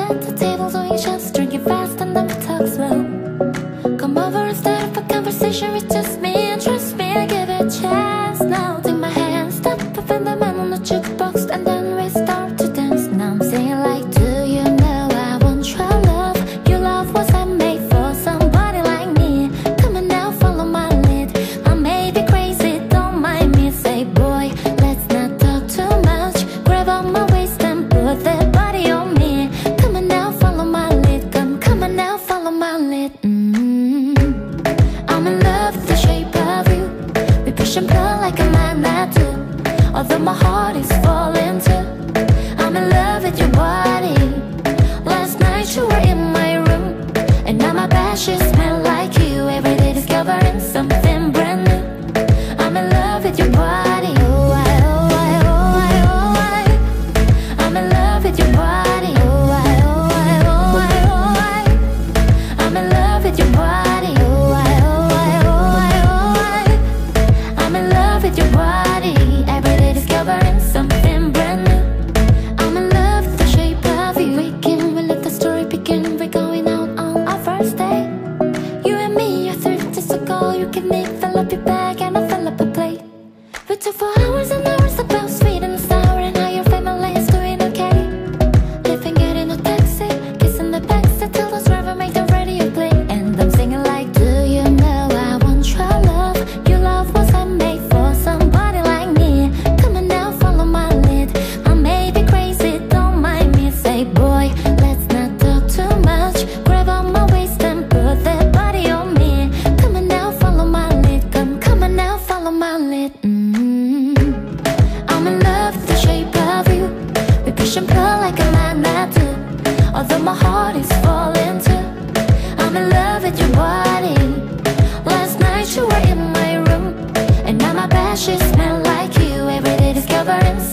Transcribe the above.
set the table so you just drink it fast and then we talk slow. Come over and start up a conversation with just me, and trust me, I give it a chance. Now take my hand, stop up in the man on the jukebox, and then we start to dance. Now I'm singing like, do you know I want your love? Your love was handmade for somebody like me. Come on now, follow my lead. I may be crazy, don't mind me. Say, boy, let's not talk too much. Grab on my waist and put that body on me. Come on now, follow my lead. Come on now, follow my lead. I'm in love with the shape of you. We push and pull like a magnet do. Although my heart is falling too. I'm in love with your body. Last night you were in my room, and now my bed sheets smell like you. Every day discovering something brand new. I'm in love with your body. Oh, I, oh, I, oh, I, oh, I. I'm in love with your body. Oh, I, oh, I, oh, I, oh, I. I'm in love with your body. Oh, I, oh, I, oh, I, oh, I. I'm in love with your body. Every day discovering something brand new. I'm in love with the shape of you. We let the story begin. We're going out on our first date. You and me are 30 days ago. You give me, fill up your bag, and I fill up a plate. We talk for hours and hours about sweet and sour, and how your family is doing okay. Living, getting a taxi, kissing the backseat till the driver make the radio play. And I'm singing like, do you know I want your love? Your love was handmade for somebody like me. Come on now, follow my lead. I may be crazy, don't mind me. Say, boy, let's not talk too much. Grab on my waist and put that body on me. Come on now, follow my lead. Come on now, follow my lead. I'm in love with the shape of you. We push and pull like a magnet do. Although my heart is falling too. I'm in love with your body. Last night you were in my room, and now my bed sheets smell like you. Every day discovering